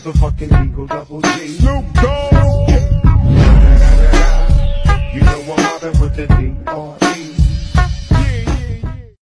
motherfucking Eagle Double G. Snoop Dogg. You know I'm mobbing with the D.R.E.